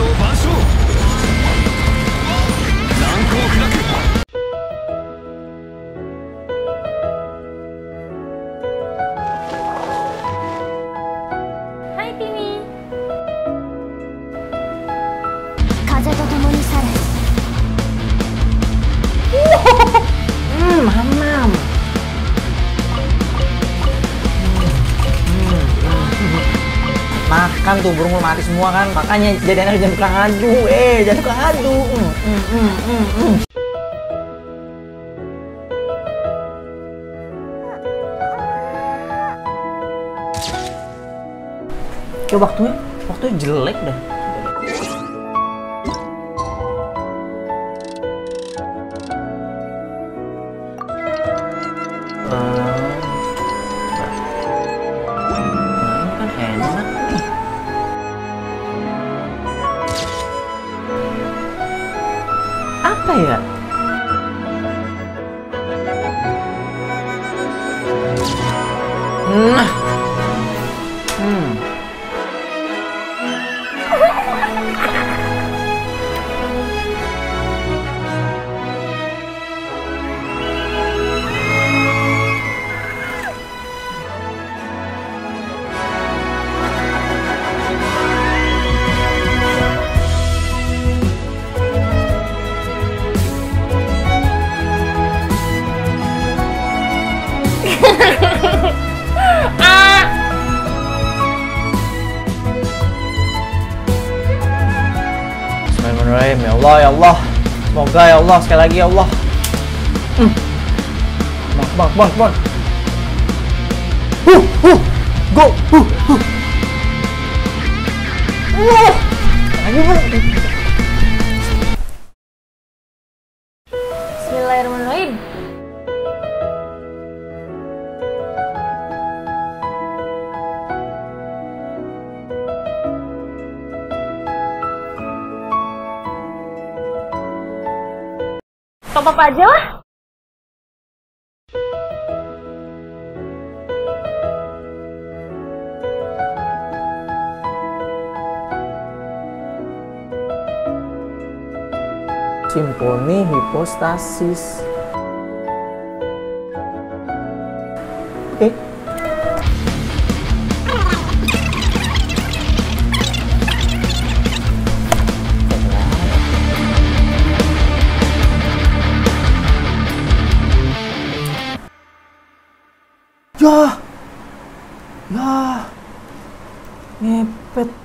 Hai Timi. 風と共に去れ。 Mamam. Makan tuh burung lu mati semua kan, makanya jadi anak jangan tukang adu, jangan tukang adu. Kayak waktunya jelek dah. Ini kan enak nih. Apa ya? Nah. Bismillahirrahmanirrahim. Ya Allah, ya Allah. Semoga ya Allah, sekali lagi ya Allah. Bang. Go. Lagi bang. Bismillahirrahmanirrahim. Top up aja lah. Simponi hipostasis. Oke. Ya, ngepet.